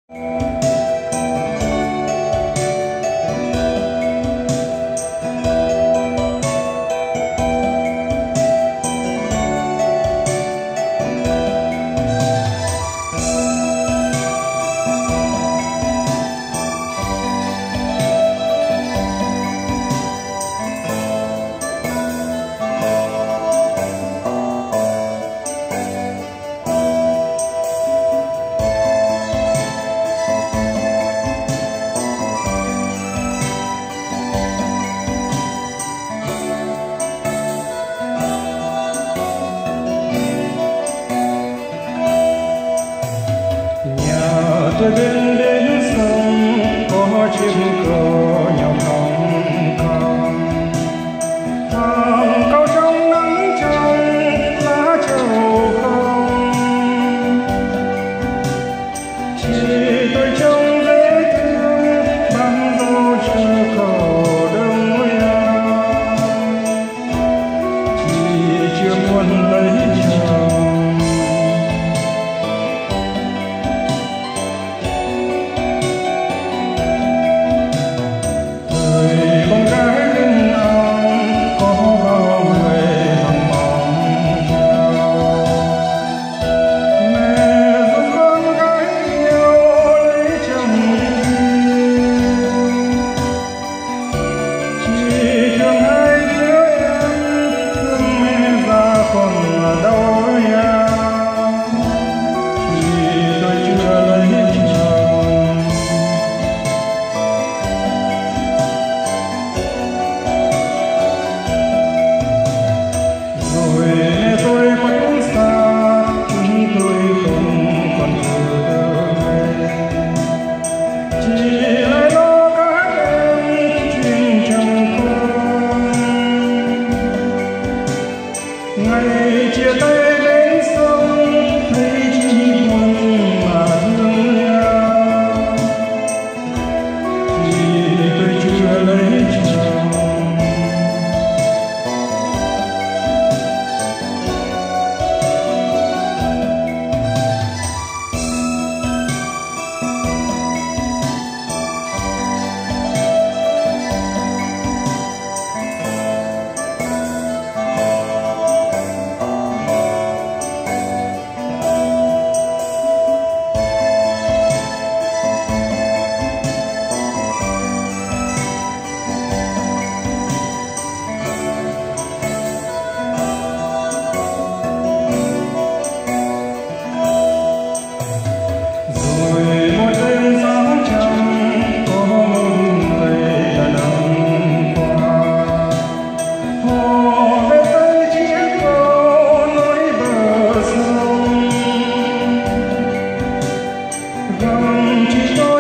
Tôi bên đến sông có chim cờ nhọc lòng con, hàng cao trong nắng trong lá trầu không. Chỉ tôi trông dễ thương ban dâu chờ cầu đông mối ao, chỉ chưa muốn lấy chồng. Ngày chia tay đến sông thấy chỉ buồn mà thương nhau, thì tôi chưa lấy chồng. Chỉ